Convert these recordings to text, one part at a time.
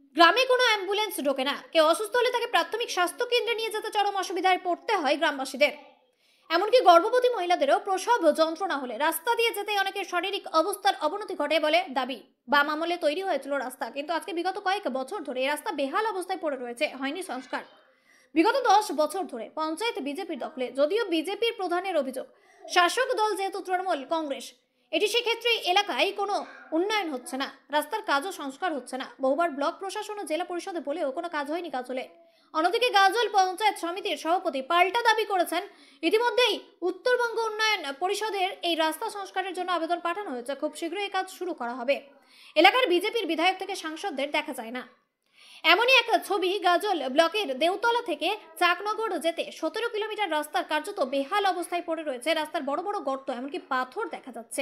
গ্রামে কোনো অ্যাম্বুলেন্স ঢোকে না, কেউ অসুস্থ হলে তাকে প্রাথমিক স্বাস্থ্য কেন্দ্রে নিয়ে যেতে চরম অসুবিধায় পড়তে হয় গ্রামবাসীদের। এমনকি গর্ভবতী মহিলাদেরও প্রসব যন্ত্রণা হলে রাস্তা দিয়ে যেতে অনেকের শারীরিক অবস্থার অবনতি ঘটে বলে দাবি। বাম আমলে তৈরি হয়েছিল রাস্তা, কিন্তু আজকে বিগত কয়েক বছর ধরে এই রাস্তা বেহাল অবস্থায় পড়ে রয়েছে, হয়নি সংস্কার। বিগত 10 বছর ধরে পঞ্চায়েত বিজেপির দখলে, যদিও বিজেপির প্রধানের অভিযোগ শাসক দল যেহেতু তৃণমূল কংগ্রেস, এটি সেক্ষেত্রে এলাকায় কোনো উন্নয়ন হচ্ছে না, রাস্তার কাজও সংস্কার হচ্ছে না। বহুবার ব্লক প্রশাসন ও জেলা পরিষদে বলেও কোনো কাজ হয়নি কাজলে। অন্যদিকে গাজল পঞ্চায়েত সমিতির সভাপতি পাল্টা দাবি করেছেন ইতিমধ্যেই উত্তরবঙ্গ উন্নয়ন পরিষদের এই রাস্তা সংস্কারের জন্য আবেদন পাঠানো হয়েছে, খুব শীঘ্রই এই কাজ শুরু করা হবে। এলাকার বিজেপির বিধায়ক থেকে সাংসদদের দেখা যায় না। এমনই এক ছবি গাজল ব্লকের দেউতলা থেকে চাকনগর যেতে 17 কিলোমিটার রাস্তার কার্যত বেহাল অবস্থায় পড়ে রয়েছে। রাস্তার বড় বড় গর্ত, এমনকি পাথর দেখা যাচ্ছে।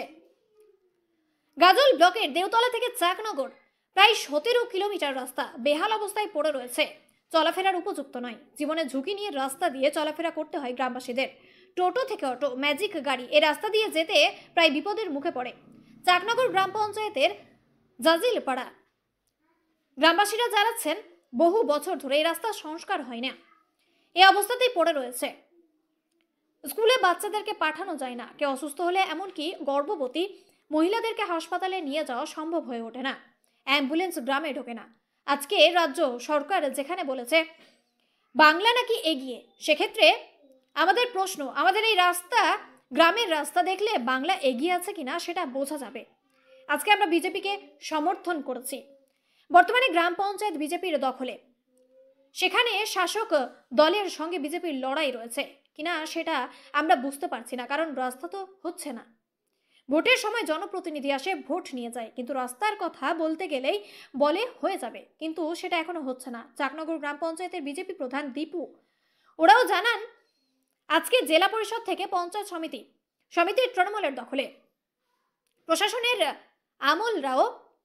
গাজল ব্লকের দেউতলা থেকে চাকনগর প্রায় 17 কিলোমিটার রাস্তা বেহাল অবস্থায় পড়ে রয়েছে, চলাফেরার উপযুক্ত নয়। জীবনের ঝুঁকি নিয়ে রাস্তা দিয়ে চলাফেরা করতে হয় গ্রামবাসীদের। টোটো থেকে অটো, ম্যাজিক গাড়ি এই রাস্তা দিয়ে যেতে প্রায় বিপদের মুখে পড়ে চাকনগর গ্রাম পঞ্চায়েতের জাজিলপাড়া গ্রামবাসীরা জানাচ্ছেন বহু বছর ধরে এই রাস্তার সংস্কার হয় না, এই অবস্থাতেই পড়ে রয়েছে। স্কুলে বাচ্চাদেরকে পাঠানো যায় না, কেউ অসুস্থ হলে এমনকি গর্ভবতী মহিলাদেরকে হাসপাতালে নিয়ে যাওয়া সম্ভব হয়ে ওঠে না, অ্যাম্বুলেন্স গ্রামে ঢোকে না। আজকে রাজ্য সরকার যেখানে বলেছে বাংলা নাকি এগিয়ে, সেক্ষেত্রে আমাদের প্রশ্ন, আমাদের এই রাস্তা, গ্রামের রাস্তা দেখলে বাংলা এগিয়ে আছে কিনা সেটা বোঝা যাবে। আজকে আমরা বিজেপিকে সমর্থন করেছি, বর্তমানে গ্রাম পঞ্চায়েত বিজেপির দখলে, সেখানে শাসক দলের সঙ্গে বিজেপির লড়াই রয়েছে কিনা সেটা আমরা বুঝতে পারছি না, কারণ রাস্তা তো হচ্ছে না। ভোটের সময় জনপ্রতিনিধি আসে, ভোট নিয়ে যায়, কিন্তু রাস্তার কথা বলতে গেলেই বলে হয়ে যাবে, কিন্তু সেটা এখনো হচ্ছে না। চাকনগর গ্রাম পঞ্চায়েতের বিজেপি প্রধান দীপু ওরাও জানান আজকে জেলা পরিষদ থেকে পঞ্চায়েত সমিতির তৃণমূলের দখলে, প্রশাসনের আমলরাও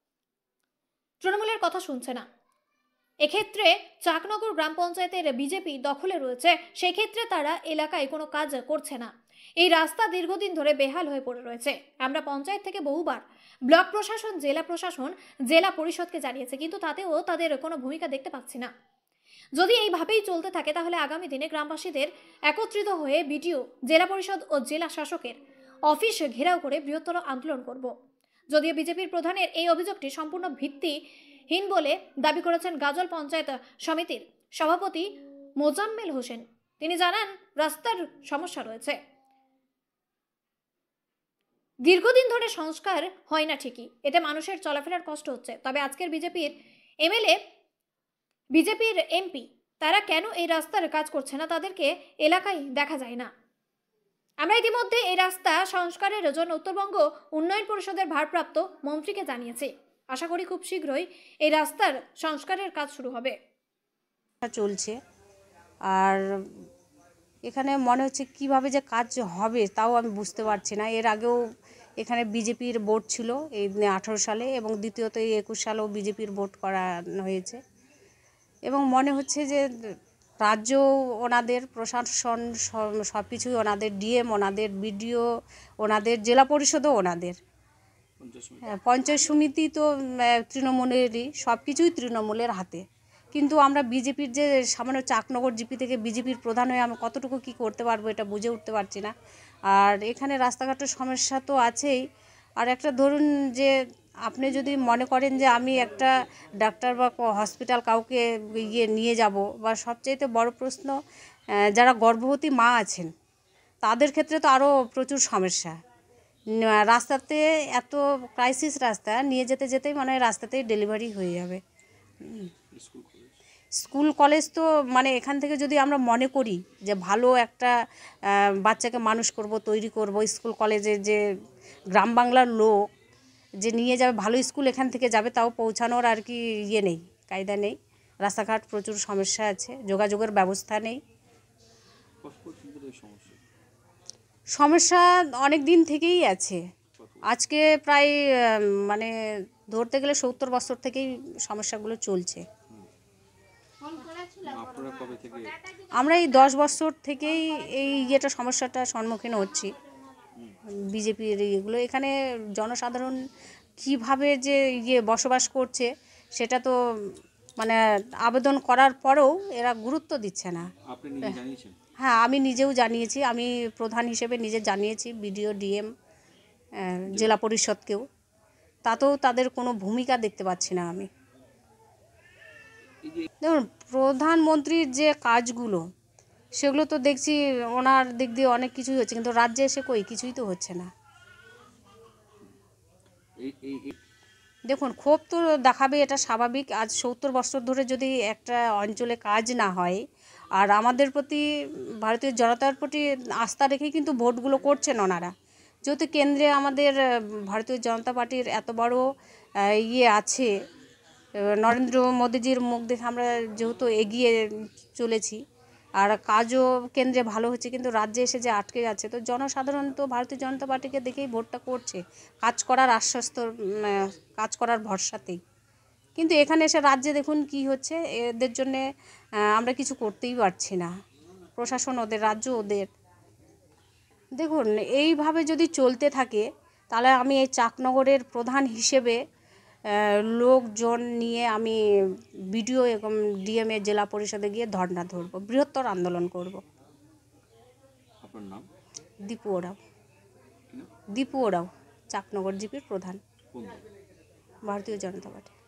তৃণমূলের কথা শুনছে না। এক্ষেত্রে চাকনগর গ্রাম পঞ্চায়েতের বিজেপি দখলে রয়েছে, সেক্ষেত্রে তারা এলাকায় কোনো কাজ করছে না। এই রাস্তা দীর্ঘদিন ধরে বেহাল হয়ে পড়ে রয়েছে। আমরা পঞ্চায়েত থেকে বহুবার ব্লক প্রশাসন, জেলা পরিষদকে জানিয়েছে, কিন্তু তাতেও তাদের কোনো ভূমিকা দেখতে পাচ্ছি না। যদি এইভাবেই চলতে থাকে তাহলে আগামী দিনে গ্রামবাসীদের একত্রিত হয়ে বিডিও, জেলা পরিষদ ও জেলা শাসকের অফিস ঘেরাও করে বৃহত্তর আন্দোলন করব। যদিও বিজেপির প্রধানের এই অভিযোগটি সম্পূর্ণ ভিত্তিহীন বলে দাবি করেছেন গাজল পঞ্চায়েত সমিতির সভাপতি মোজাম্মেল হোসেন। তিনি জানান রাস্তার সমস্যা রয়েছে, দীর্ঘদিন ধরে সংস্কার হয় না ঠিকই, এতে মানুষের চলাফেরার কষ্ট হচ্ছে। তবে আজকের বিজেপির এমএলএ, বিজেপির এমপি, তারা কেন এই রাস্তার কাজ করছে না, তাদেরকে এলাকায় দেখা যায় না। আমরা ইতিমধ্যে এই রাস্তা সংস্কারের জন্য উত্তরবঙ্গ উন্নয়ন পরিষদের ভারপ্রাপ্ত মন্ত্রীকে জানিয়েছি। আশা করি খুব শীঘ্রই এই রাস্তার সংস্কারের কাজ শুরু হবে। চলছে, আর এখানে মনে হচ্ছে কিভাবে যে কাজ হবে তাও আমি বুঝতে পারছি না। এর আগেও এখানে বিজেপির ভোট ছিল এই 18 সালে, এবং দ্বিতীয়ত এই 21 সালেও বিজেপির ভোট করানো হয়েছে, এবং মনে হচ্ছে যে রাজ্য ওনাদের, প্রশাসন সব কিছুই ওনাদের, ডিএম ওনাদের, বিডিও ওনাদের, জেলা পরিষদও ওনাদের, পঞ্চায়েত সমিতি তো তৃণমূলেরই, সব কিছুই তৃণমূলের হাতে। কিন্তু আমরা বিজেপির যে সামান্য চাকনগর জিপি থেকে বিজেপির প্রধান হয়ে আমি কতটুকু কী করতে পারবো এটা বুঝে উঠতে পারছি না। আর এখানে রাস্তাঘাটের সমস্যা তো আছেই, আর একটা ধরুন যে আপনি যদি মনে করেন যে আমি একটা ডাক্তার বা হসপিটাল কাউকে নিয়ে যাব, বা সবচাইতে বড় প্রশ্ন যারা গর্ভবতী মা আছেন তাদের ক্ষেত্রে তো আরও প্রচুর সমস্যা। রাস্তাতে এত ক্রাইসিস রাস্তা, নিয়ে যেতে যেতেই মনে হয় রাস্তাতেই ডেলিভারি হয়ে যাবে। স্কুল কলেজ তো মানে এখান থেকে যদি আমরা মনে করি যে ভালো একটা বাচ্চাকে মানুষ করব, তৈরি করব, স্কুল কলেজে যে গ্রাম বাংলার লোক যে নিয়ে যাবে, ভালো স্কুল এখান থেকে যাবে, তাও পৌঁছানোর আর কি নেই, কায়দা নেই। রাস্তাঘাট প্রচুর সমস্যা আছে, যোগাযোগের ব্যবস্থা নেই। সমস্যা অনেক দিন থেকেই আছে, আজকে প্রায় মানে ধরতে গেলে 70 বছর থেকেই সমস্যাগুলো চলছে। আমরা এই 10 বছর থেকেই এই সমস্যাটার সম্মুখীন হচ্ছি। বিজেপির এগুলো এখানে জনসাধারণ কিভাবে যে বসবাস করছে সেটা তো মানে আবেদন করার পরেও এরা গুরুত্ব দিচ্ছে না। আপনি নিজে জানিয়েছেন? হ্যাঁ, আমি নিজেও জানিয়েছি, আমি প্রধান হিসেবে নিজে জানিয়েছি বিডিও, ডিএম, জেলা পরিষদকেও, তাতেও তাদের কোনো ভূমিকা দেখতে পাচ্ছি না আমি। দেখুন, প্রধানমন্ত্রীর যে কাজগুলো সেগুলো তো দেখছি ওনার দিক দিয়ে অনেক কিছুই হচ্ছে, কিন্তু রাজ্যে এসে কিছুই তো হচ্ছে না। দেখুন, ক্ষোভ তো দেখাবে, এটা স্বাভাবিক। আজ 70 বছর ধরে যদি একটা অঞ্চলে কাজ না হয়, আর আমাদের প্রতি, ভারতীয় জনতার প্রতি আস্থা রেখেই কিন্তু ভোটগুলো করছেন ওনারা। যেহেতু কেন্দ্রে আমাদের ভারতীয় জনতা পার্টির এত বড় আছে, নরেন্দ্র মোদীজির মুখ দেখে আমরা যেহেতু এগিয়ে চলেছি, আর কাজও কেন্দ্রে ভালো হচ্ছে, কিন্তু রাজ্যে এসে যে আটকে যাচ্ছে, তো জনসাধারণ তো ভারতীয় জনতা পার্টিকে দেখেই ভোটটা করছে, কাজ করার আশ্বস্ত, কাজ করার ভরসাতেই। কিন্তু এখানে এসে রাজ্যে দেখুন কি হচ্ছে, এদের জন্যে আমরা কিছু করতেই পারছি না। প্রশাসন ওদের, রাজ্য ওদের। দেখুন, এইভাবে যদি চলতে থাকে তাহলে আমি এই চাকনগরের প্রধান হিসেবে লোকজন নিয়ে আমি বিডিও এবং ডিএমএ জেলা পরিষদে গিয়ে ধর্ণা ধরবো, বৃহত্তর আন্দোলন করব। আপনার নাম? দীপু ওরাও, চাকনগর জিপির প্রধান, কোন দল? ভারতীয় জনতা পার্টি।